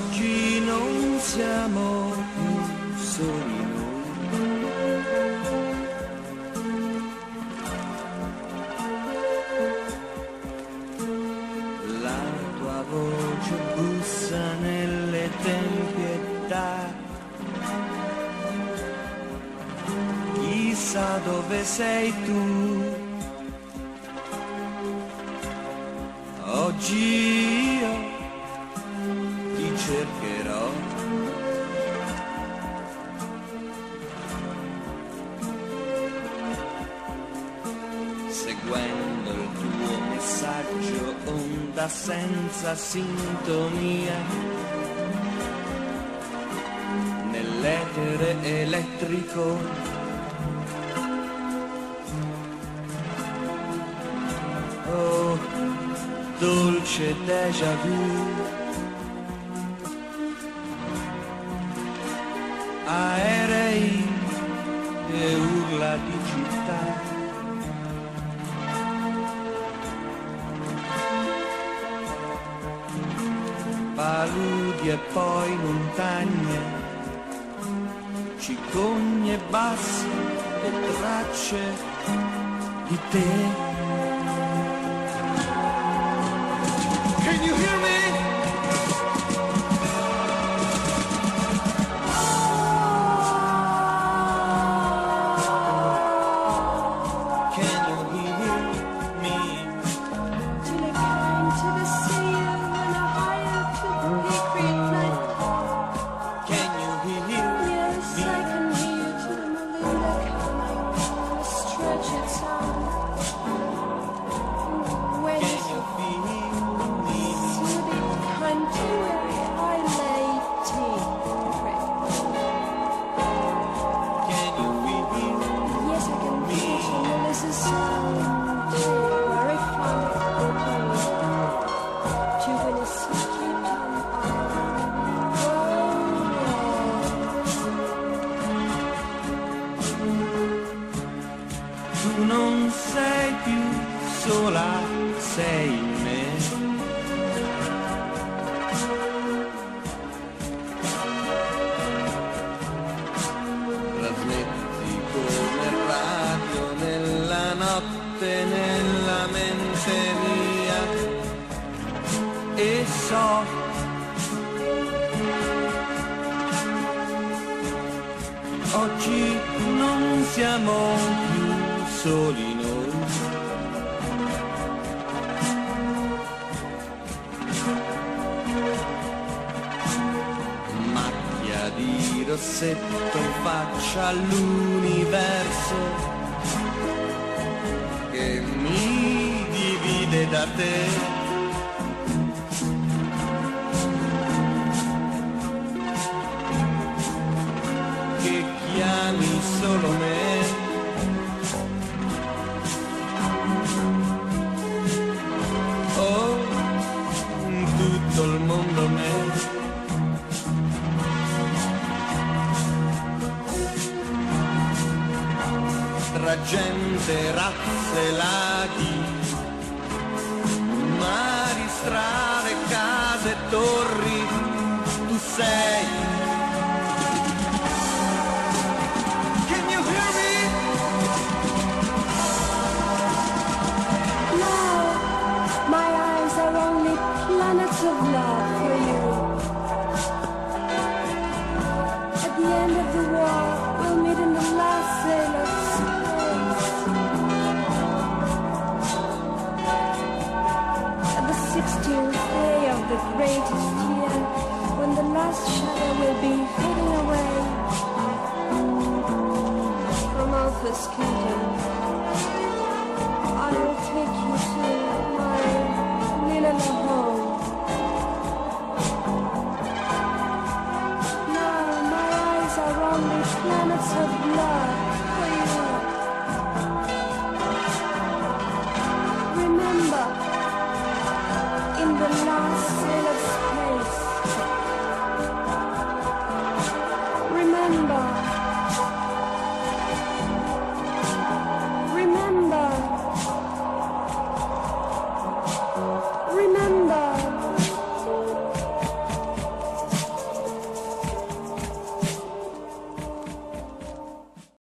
Oggi non siamo più soli noi. La tua voce bussa nelle tempietà. Chissà dove sei tu. Oggi io ti cercherò. Seguendo il tuo messaggio, onda senza sintonia, nell'etere elettrico. Oh, dolce déjà vu, aerei e urla di città. Paludi e poi montagne, cicogne basse e tracce di te. Can you hear me? Tu non sei più sola, sei in me. Trasmetti come radio nella notte, nella mente mia. E so oggi non siamo più soli noi. Macchia di rossetto in faccia all'universo che mi divide da te. Che chiami solo me. Tutto il mondo me. Tra gente, razze, laghi, mari, strade, case, torri, tu sei. Can you hear me? No, my eyes are only planets of love for you. At the end of the war, we'll meet in the last sail of space. At the 16th day of the greatest year, when the last shadow will be fading away from Alpha's kingdom.